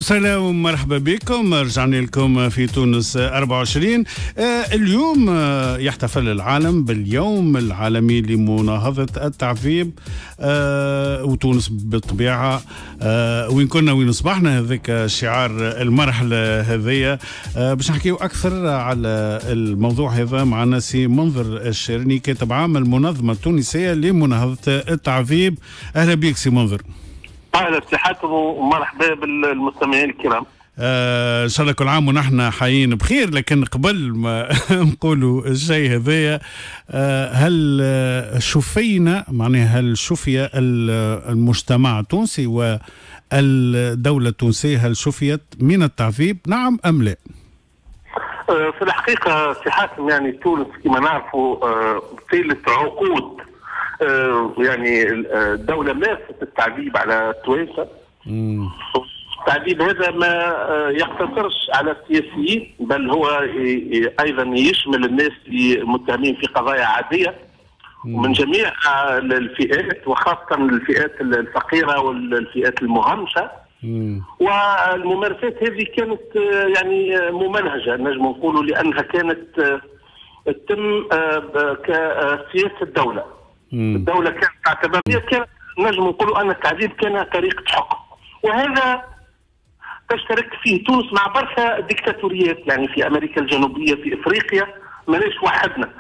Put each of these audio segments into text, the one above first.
وسهلا ومرحبا بكم. رجعنا لكم في تونس 24. اليوم يحتفل العالم باليوم العالمي لمناهضة التعذيب، وتونس بالطبيعة وين كنا وين أصبحنا، هذاك شعار المرحلة هذية. باش نحكيو أكثر على الموضوع هذا معنا سي منذر الشرني، كاتب عام المنظمة التونسية لمناهضة التعذيب. أهلا بك سي منذر. اهلا سي حاتم ومرحبا بالمستمعين الكرام. ان شاء الله كل عام ونحن حيين بخير. لكن قبل ما نقولوا الشيء هذايا، هل شفينا معناها هل شفي المجتمع التونسي والدولة التونسية هل شفيت من التعذيب، نعم ام لا؟ في الحقيقة سي حاتم يعني تونس كما نعرفوا طيلة عقود يعني الدولة مارست التعذيب على التوانسة. التعذيب هذا ما يقتصرش على السياسيين، بل هو أيضا يشمل الناس المتهمين في قضايا عادية ومن جميع الفئات، وخاصة الفئات الفقيرة والفئات المهمشة. والممارسات هذه كانت يعني ممنهجة نجم نقولوا، لأنها كانت تتم كسياسة الدولة. الدولة كانت تعتبر كانت نجم نقولوا أن التعذيب كان طريقة حكم، وهذا تشترك فيه تونس مع برشا ديكتاتوريات يعني في أمريكا الجنوبية، في إفريقيا ماناش وحدنا.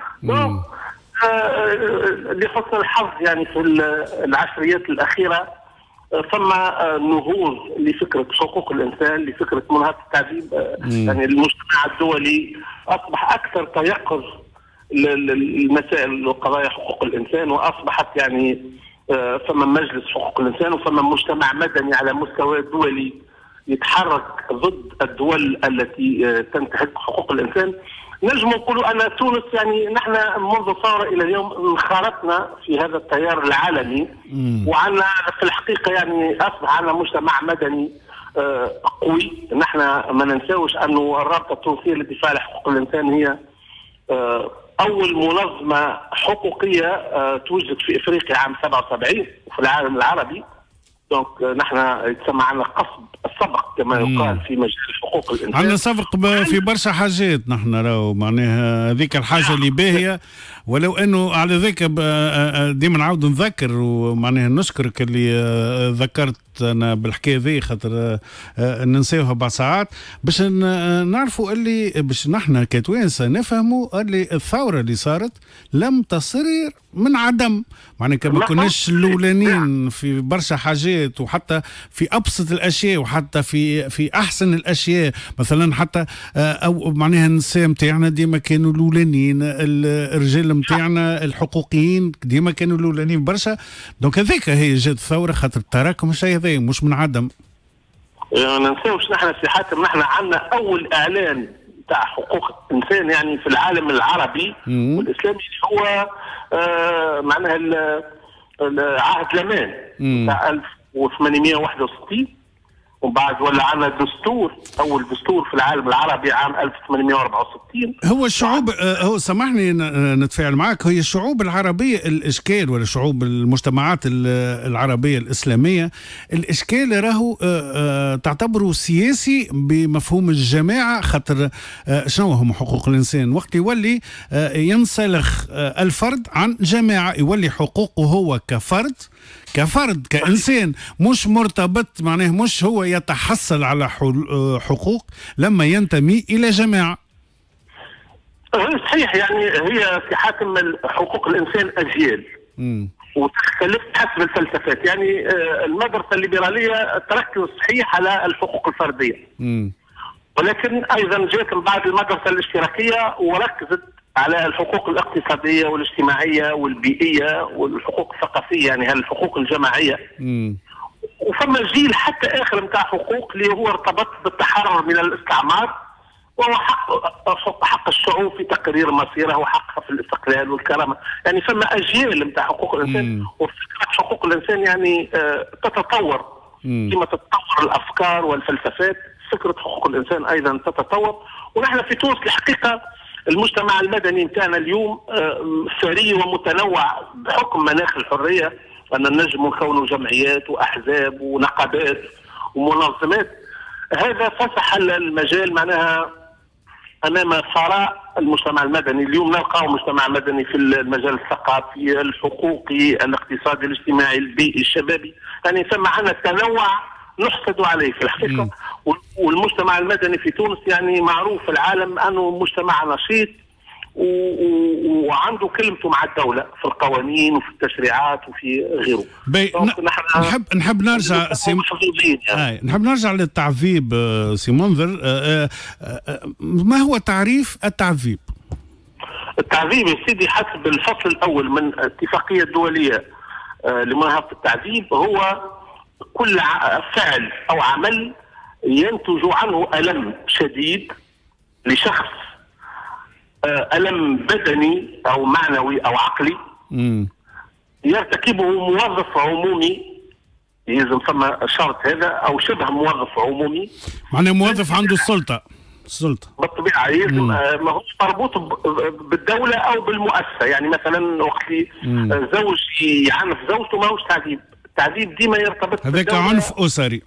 لحسن الحظ يعني في العشريات الأخيرة ثم نهوض لفكرة حقوق الإنسان، لفكرة مناهضة التعذيب. يعني المجتمع الدولي أصبح أكثر تيقظ المسائل وقضايا حقوق الإنسان، وأصبحت يعني ثم مجلس حقوق الإنسان وثم مجتمع مدني على مستوى دولي يتحرك ضد الدول التي تنتهك حقوق الإنسان. نجم نقولوا أن تونس يعني نحن منذ الثورة إلى اليوم انخرطنا في هذا التيار العالمي، وعنا في الحقيقة يعني أصبح عندنا مجتمع مدني قوي. نحن ما ننساوش أنه الرابطة التونسية للدفاع عن حقوق الإنسان هي أول منظمة حقوقية توجد في إفريقيا عام 77 وفي العالم العربي. دونك نحن يتسمى عنا قصب السبق كما يقال في مجال حقوق الإنسان. عندنا سبق في برشا حاجات نحن راهو معناها هذيك الحاجة اللي باهية، ولو انه على ذاك ديما نعاود نذكر ومعناها نشكرك اللي ذكرت انا بالحكايه ذي، خاطر ننساوها بعض ساعات باش نعرفوا اللي باش نحن كتوانسه نفهموا اللي الثوره اللي صارت لم تصير من عدم، معناها ما كناش الاولانيين في برشا حاجات، وحتى في ابسط الاشياء وحتى في احسن الاشياء. مثلا حتى او معناها النساء نتاعنا ديما كانوا الاولانيين، الرجال نتاعنا الحقوقيين ديما كانوا الاولانيين برشا. دونك هذيك هي جات الثوره، خاطر تراكم الشيء هذا مش من عدم. ما ننساوش نحن في حاتم نحن عندنا اول اعلان تاع حقوق الانسان يعني في العالم العربي والاسلامي هو معناها عهد لمان تاع 1861، وبعد ولا عندنا دستور، اول دستور في العالم العربي عام 1864. هو الشعوب هو سامحني نتفاعل معك، هي الشعوب العربيه الاشكال ولا شعوب المجتمعات العربيه الاسلاميه الاشكال راهو تعتبره سياسي بمفهوم الجماعه، خاطر شنو هم حقوق الانسان وقت يولي ينسلخ الفرد عن جماعه، يولي حقوقه هو كفرد كإنسان مش مرتبط، معناه مش هو يتحصل على حقوق لما ينتمي إلى جماعة. صحيح، يعني هي في حاتم حقوق الإنسان أجيال وتختلف حسب الفلسفات. يعني المدرسة الليبرالية تركز صحيح على الحقوق الفردية، ولكن أيضا جاءت بعض المدرسة الاشتراكية وركزت على الحقوق الاقتصادية والاجتماعية والبيئية والحقوق الثقافية، يعني الحقوق الجماعية. وفما جيل حتى آخر متاع حقوق اللي هو ارتبط بالتحرر من الاستعمار، وهو حق الشعوب في تقرير مصيرها وحقها في الاستقلال والكرامة. يعني فما أجيال متاع حقوق الإنسان، وفكرة حقوق الإنسان يعني تتطور كما تتطور الأفكار والفلسفات. فكرة حقوق الإنسان أيضا تتطور. ونحن في تونس الحقيقة المجتمع المدني نتاعنا اليوم ثري ومتنوع بحكم مناخ الحرية، أن نجم نكونوا جمعيات وأحزاب ونقابات ومنظمات هذا فسح المجال معناها امام ثراء المجتمع المدني. اليوم نلقى مجتمع مدني في المجال الثقافي، الحقوقي، الاقتصادي، الاجتماعي، البيئي، الشبابي، يعني ثم عندنا تنوع نحسد عليه في الحقيقه. والمجتمع المدني في تونس يعني معروف في العالم انه مجتمع نشيط وعنده كلمته مع الدوله في القوانين وفي التشريعات وفي غيره. نحب نرجع نحب نرجع للتعذيب سي منذر. ما هو تعريف التعذيب؟ التعذيب يا سيدي حسب الفصل الاول من الاتفاقيه الدوليه لمناهضه التعذيب هو كل فعل او عمل ينتج عنه الم شديد لشخص، ألم بدني أو معنوي أو عقلي يرتكبه موظف عمومي، يلزم ثم شرط هذا، أو شبه موظف عمومي، معناه موظف عنده السلطة بالطبيعة، يلزم ما هوش مربوط بالدولة أو بالمؤسسة. يعني مثلا وقت زوج يعنف زوجته ما هوش تعذيب، التعذيب ديما يرتبط هذاك عنف أسري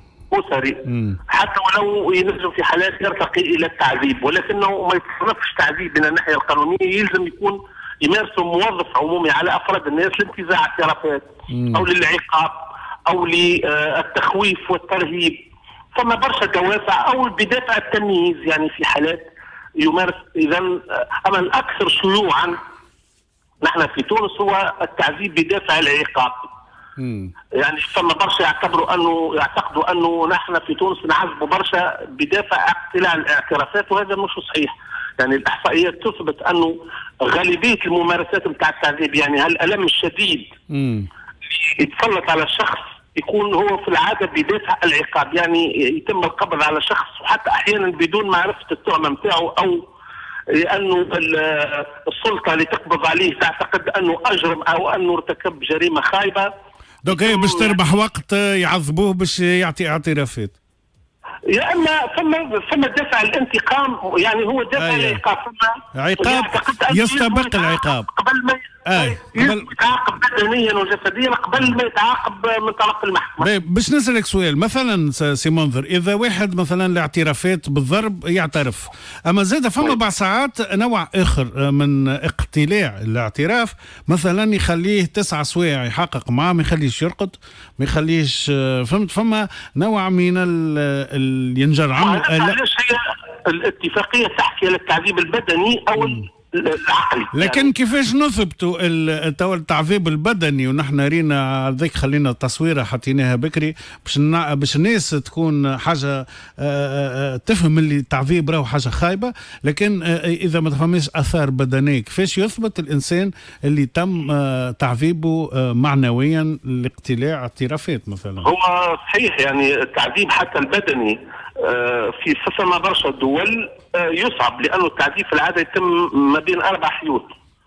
حتى ولو ينجم في حالات يرتقي الى التعذيب، ولكنه ما يتصرفش تعذيب من الناحيه القانونيه، يلزم يكون يمارسه موظف عمومي على افراد الناس لانتزاع اعترافات او للعقاب او للتخويف والترهيب. ثم برشا دوافع او بدافع التمييز، يعني في حالات يمارس. اذا اما الاكثر شيوعا نحن في تونس هو التعذيب بدافع العقاب. يعني ثم برشا يعتقدوا انه نحن في تونس نعذبوا برشا بدافع اقتلاع الاعترافات، وهذا مش صحيح. يعني الاحصائيات تثبت انه غالبيه الممارسات نتاع التعذيب، يعني هالالم الشديد يتسلط على الشخص يكون هو في العاده بدافع العقاب، يعني يتم القبض على شخص وحتى احيانا بدون معرفه التهمه نتاعو، او لانه السلطه اللي تقبض عليه تعتقد انه اجرم او انه ارتكب جريمه خايبه. دوك هي باش تربح وقت يعذبوه باش يعطي اعترافات. يا اما ثم دافع الانتقام، يعني هو دافع العقاب، عقاب يستبق العقاب قبل ما يتعاقب بدنيا وجسديا قبل ما يتعاقب من طرف المحكمه. باش نسالك سؤال مثلا سي منذر، اذا واحد مثلا الاعترافات بالضرب يعترف، اما زاد فما بعض ساعات نوع اخر من اقتلاع الاعتراف، مثلا يخليه 9 سوايع يحقق معاه، ما يخليش يرقد، ما يخليش، فهمت؟ فما نوع من ينجر عنه. علاش هي الاتفاقيه تحكي على التعذيب البدني او العقلي، لكن يعني كيفاش نثبتوا التعذيب البدني؟ ونحن رينا ذيك خلينا تصويره حطيناها بكري باش الناس تكون حاجه تفهم اللي التعذيب راهو حاجه خايبه، لكن اذا ما تفهمش اثار بدنيه كيفاش يثبت الانسان اللي تم تعذيبه معنويا لاقتلاع اعترافات مثلا؟ هو صحيح يعني التعذيب حتى البدني في فما برشا دول يصعب، لانه التعذيب في العاده يتم ما بين 4 حيوط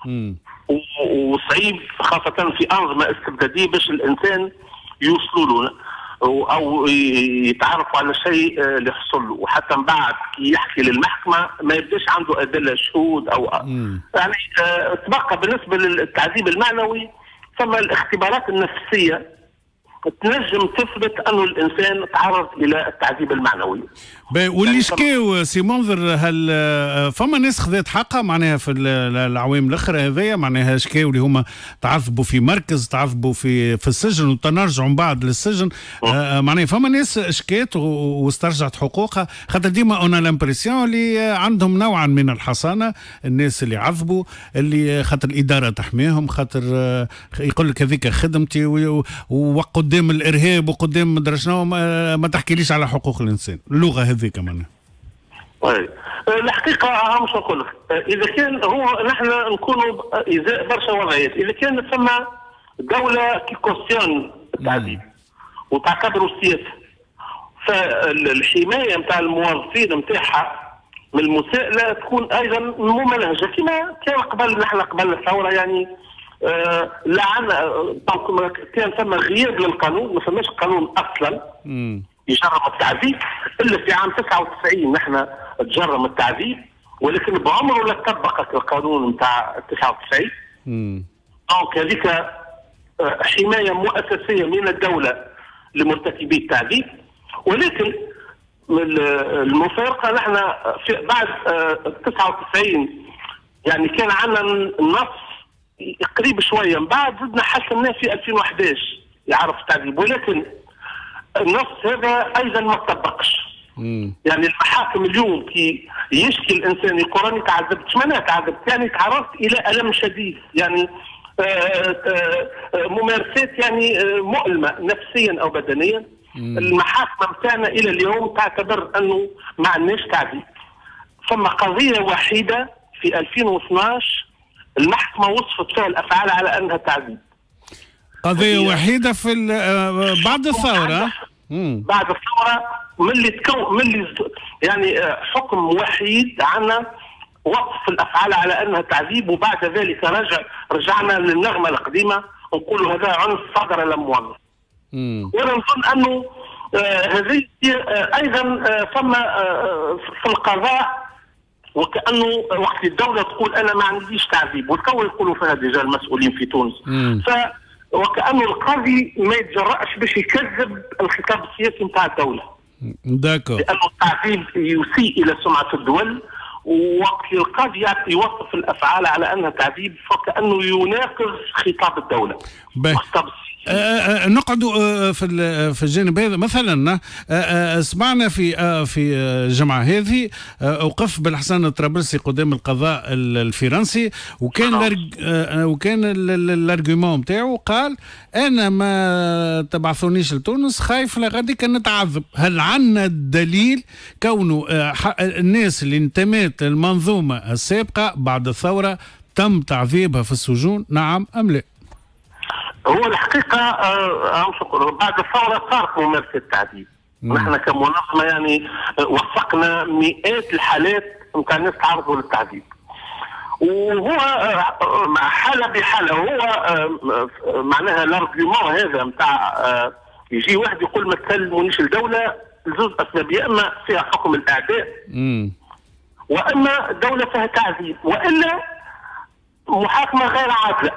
وصعيب خاصه في انظمه استبداديه باش الانسان يوصلوا له او يتعرفوا على شيء اللي يحصل له، وحتى من بعد كي يحكي للمحكمه ما يبداش عنده ادله شهود او يعني تبقى بالنسبه للتعذيب المعنوي ثم الاختبارات النفسيه تنجم تثبت انه الانسان تعرض الى التعذيب المعنوي. واللي شكاو سي منذر، هل فما ناس خذت حقها معناها في العوام الاخرى هذايا؟ معناها شكاو اللي هما تعذبوا في مركز، تعذبوا في السجن وتنرجعوا من بعد للسجن، معناها فما ناس شكات واسترجعت حقوقها، خاطر ديما اون لامبرسيون اللي عندهم نوعا من الحصانه الناس اللي عذبوا، اللي خاطر الاداره تحميهم، خاطر يقول لك هذيك خدمتي وقدام الارهاب وقدام مدري شنو، ما تحكيليش على حقوق الانسان، اللغه هذيك معناها. الحقيقه مش نقول لك، اذا كان هو نحن نكونوا ازاء برشا وضعيات، اذا كان ثم دوله كي كوستيون التعذيب وتعتبره السياسه، فالحمايه نتاع الموظفين نتاعها من المساءله تكون ايضا ممنهجه كما كان قبل، نحن قبل الثوره يعني كان ثم غياب للقانون، ما فماش قانون اصلا يجرم التعذيب الا في عام 99 نحن تجرم التعذيب، ولكن بعمره لا طبقت القانون نتاع 99. دونك هذيك حمايه مؤسسيه من الدوله لمرتكبي التعذيب، ولكن المفارقه نحن في بعد 99 يعني كان عندنا النص قريب شويه، من بعد زدنا حسناه في 2011 يعرف التعذيب، ولكن النص هذا ايضا ما طبقش. يعني المحاكم اليوم كي يشكي الانسان يقول راني تعذبت، ايش معناها تعذبت؟ يعني تعرضت الى الم شديد، يعني ممارسات يعني مؤلمه نفسيا او بدنيا. المحاكم بتاعنا الى اليوم تعتبر انه ما عندناش تعذيب. ثم قضيه وحيده في 2012 المحكمه وصفت فيها الافعال على انها تعذيب. قضيه وحيده في بعد الثوره. بعد الثوره ملي يعني حكم وحيد عنا وصف الافعال على انها تعذيب، وبعد ذلك رجعنا للنغمه القديمه ونقولوا هذا عنف صدر لم موظف. وانا نظن انه هذه ايضا ثم في القضاء وكانه وقت الدوله تقول انا ما عنديش تعذيب، والتو يقولوا فيها ديجا المسؤولين في تونس. وكانه القاضي ما يتجرأش باش يكذب الخطاب السياسي نتاع الدوله. داكور. لانه التعذيب يسيء الى سمعه الدول، ووقت القاضي يوصف الافعال على انها تعذيب فكانه يناقض خطاب الدوله. نقعدوا في الجانب هذا مثلا. سمعنا في الجمعه هذه اوقف بالحسن الطرابلسي قدام القضاء الفرنسي، وكان الارجيومون نتاعو قال انا ما تبعثونيش لتونس خايف لغادي كان نتعذب. هل عندنا الدليل كونه الناس اللي انتمت للمنظومه السابقه بعد الثوره تم تعذيبها في السجون، نعم ام لا؟ هو الحقيقه بعد الثوره صارت ممارسه التعذيب. نحن كمنظمه يعني وثقنا مئات الحالات نتاع الناس تعرضوا للتعذيب، وهو حاله بحاله. هو معناها الارجيومون هذا نتاع يجي واحد يقول ما تسلمونيش الدوله لزوج اسباب، يا اما فيها حكم الاعداء واما دوله فيها تعذيب، والا محاكمه غير عادله.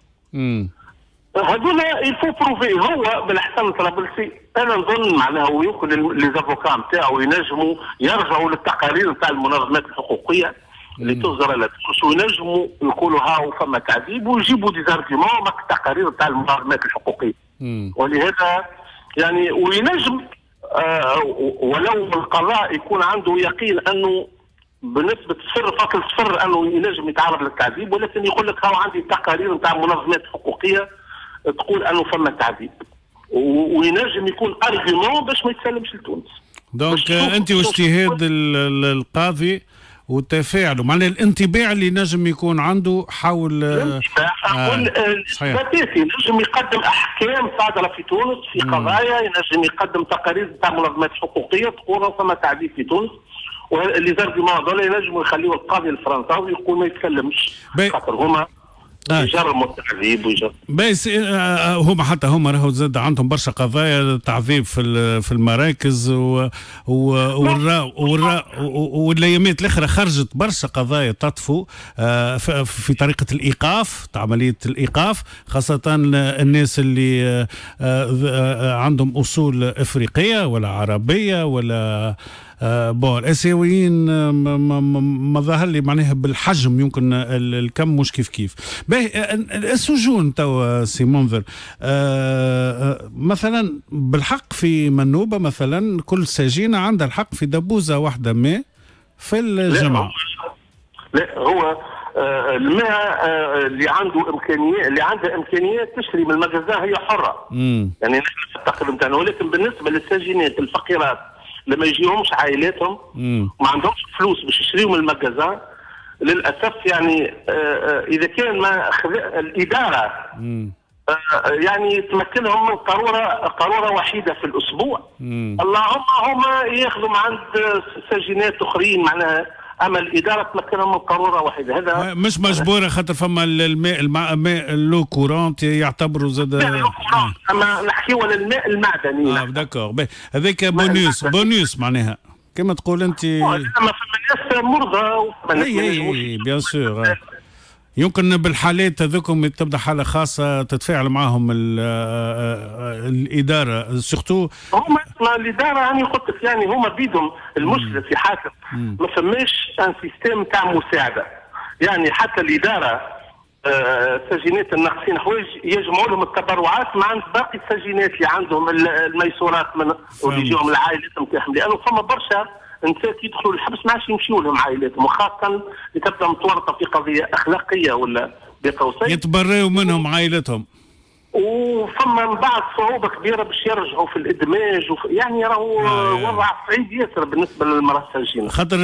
هذولا يفو بروفي. هو بالحسن الطرابلسي انا نظن معناها ويمكن ليزافوكا نتاعو ينجموا يرجعوا للتقارير نتاع المنظمات الحقوقيه اللي تصدر على تونس، وينجموا يقولوا هاو فما تعذيب ويجيبوا ديزارجيمون مع التقارير نتاع المنظمات الحقوقيه. ولهذا يعني وينجم ولو القضاء يكون عنده يقين انه بنسبه 0.0 انه ينجم يتعرض للتعذيب، ولكن يقول لك هاو عندي تقارير نتاع منظمات حقوقيه تقول انه فما تعذيب، وينجم يكون ارجيومون باش ما يتسلمش لتونس. دونك انت واجتهاد القاضي وتفاعله معناها الانطباع اللي نجم يكون عنده حول الاساسي ينجم يقدم احكام صادره في تونس في قضايا، ينجم يقدم تقارير نتاع منظمات حقوقيه تقول فما تعذيب في تونس، واللي زارجيومون هذول ينجموا يخليوا القاضي الفرنساوي يقول ما يتكلمش خاطر هما يجرموا التعذيب بس هما حتى هما راهو زاد عندهم برشا قضايا تعذيب في المراكز والايامات الاخرى خرجت برشا قضايا تطفو في طريقه الايقاف، عمليه الايقاف، خاصه الناس اللي عندهم اصول افريقيه ولا عربيه ولا الاسيويين ما ظهر لي معناها بالحجم يمكن الكم مش كيف. السجون توا سي منذر مثلا بالحق في منوبه مثلا كل سجينه عندها الحق في دبوزه واحده ماء في الجمعه. لا هو الماء اللي عنده امكانيات اللي عندها امكانيات تشتري من المجازان هي حره. يعني نحن في التقرير نتاعنا، ولكن بالنسبه للسجينات الفقيرات لما يجيهمش عائلاتهم ما عندهمش فلوس باش يشريوا من المجازان للاسف، يعني اذا كان ما الاداره يعني تمكنهم من قاروره وحيده في الاسبوع، اللهم هما ياخذوا عند سجينات اخرين معناها، اما الاداره تمكنهم من قاروره واحده. هذا مش مجبوره خاطر فما الماء لو كورونت يعتبروا زاد اما نحكيو على الماء المعدني. داكور هذاك بونيوس معناها كما تقول انت. اما فما ناس مرضى بيان سور يمكن بالحالات هذوكم تبدا حاله خاصه تتفاعل معهم الاداره سورتو. هما الاداره يعني قلت لك يعني هما بيدهم المشرف يحاسب، ما فماش ان سيستيم تاع مساعده. يعني حتى الاداره السجينات الناقصين حوايج يجمعوا لهم التبرعات مع باقي السجينات اللي عندهم الميسورات من واللي يجيهم العائلات نتاعهم، لانه فما برشا نساء يدخلوا الحبس ما عادش يمشيوا لهم عائلاتهم، وخاصه اللي تبدا متورطه في قضيه اخلاقيه ولا بقوسين يتبرئوا منهم عائلتهم. وفما من بعد صعوبه كبيره باش يرجعوا في الادماج يعني راهو وضع صعيب ياسر بالنسبه للمراه السجينه. خاطر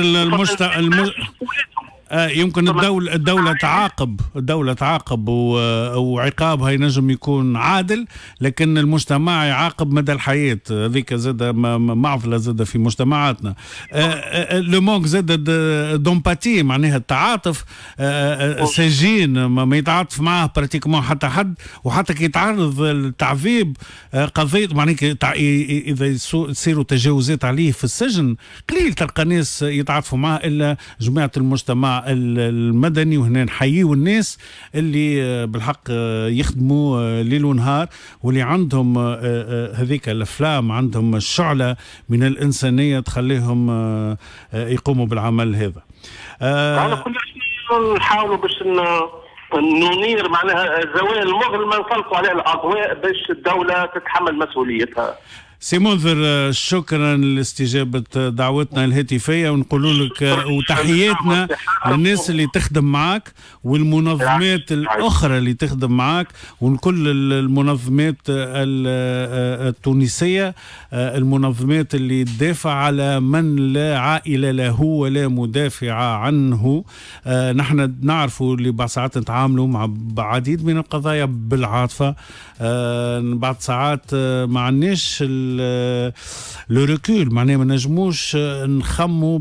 يمكن الدولة تعاقب وعقابها ينجم يكون عادل، لكن المجتمع يعاقب مدى الحياة. هذيك زاد معضلة زاد في مجتمعاتنا. لو مونك زاد دومباتي، معناها التعاطف. سجين ما يتعاطف معاه براتيكمون حتى حد، وحتى كي يتعرض للتعذيب قضية معناها إذا يصيروا تجاوزات عليه في السجن قليل تلقى ناس يتعاطفوا معاه إلا جماعة المجتمع المدني. وهنا نحييوا الناس اللي بالحق يخدموا ليل ونهار، واللي عندهم هذيك الافلام، عندهم الشعله من الانسانيه تخليهم يقوموا بالعمل هذا. على كل شيء نحاولوا باش ننير معناها زوايا المظلمه نسلطوا عليها الاضواء باش الدوله تتحمل مسؤوليتها. سي منذر، شكرا لاستجابة دعوتنا الهاتفية، ونقول لك وتحياتنا للناس اللي تخدم معك والمنظمات الأخرى اللي تخدم معك، وكل المنظمات التونسية، المنظمات اللي تدافع على من لا عائلة له ولا مدافع عنه. نحن نعرفوا اللي بعض ساعات نتعاملوا مع عديد من القضايا بالعاطفة، بعض ساعات ما عندناش لو ريكول، معناها ما نجموش نخموا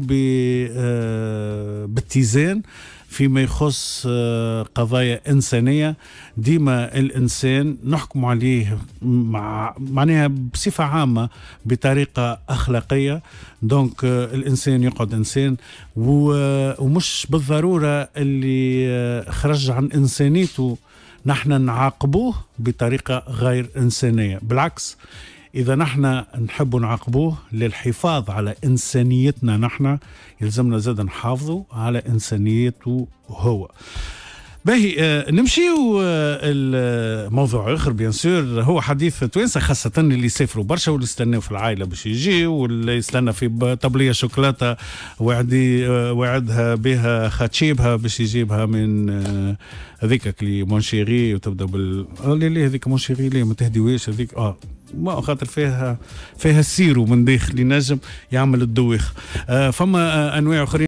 باتزان فيما يخص قضايا إنسانية. ديما الإنسان نحكم عليه معناها بصفة عامة بطريقة أخلاقية. دونك الإنسان يقعد إنسان، ومش بالضرورة اللي خرج عن إنسانيته نحن نعاقبوه بطريقة غير إنسانية. بالعكس، إذا نحن نحب نعاقبوه للحفاظ على إنسانيتنا نحن، يلزمنا زاد نحافظوا على إنسانيته هو. باهي نمشيو الموضوع آخر بيان سور، هو حديث توانسة خاصة اللي يسافروا برشا واللي يستناو في العائلة باش يجيو، واللي يستنى في طبلية شوكولاتة وعدها بها خاتشيبها باش يجيبها من هذيك كلي مونشيغي، وتبدا اللي هذيك مونشيغي ليه ما تهديوهاش هذيك ما خاطر فيها السيرو من داخل ينجم يعمل الدويخ. فما انواع اخرين